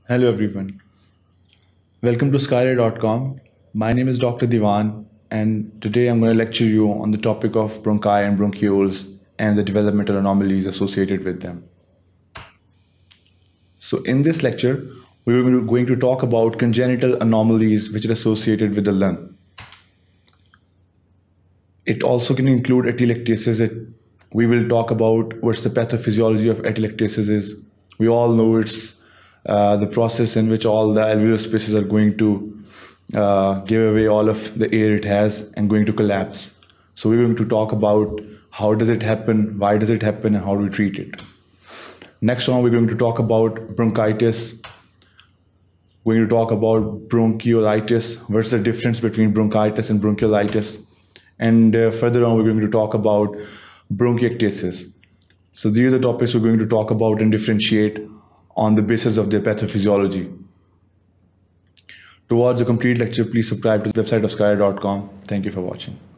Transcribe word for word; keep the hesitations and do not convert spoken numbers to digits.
Hello everyone. Welcome to sqadia dot com. My name is Doctor Divan and today I'm going to lecture you on the topic of bronchi and bronchioles and the developmental anomalies associated with them. So in this lecture, we're going to talk about congenital anomalies which are associated with the lung. It also can include atelectasis. It, we will talk about what's the pathophysiology of atelectasis is. We all know it's uh, the process in which all the alveolar spaces are going to uh, give away all of the air it has and going to collapse. So we're going to talk about how does it happen, why does it happen, and how do we treat it. Next on, we're going to talk about bronchitis. We're going to talk about bronchiolitis. What's the difference between bronchitis and bronchiolitis? And uh, further on, we're going to talk about bronchiectasis. So these are the topics we're going to talk about and differentiate on the basis of their pathophysiology. To watch the complete lecture, please subscribe to the website of sqadia dot com. Thank you for watching.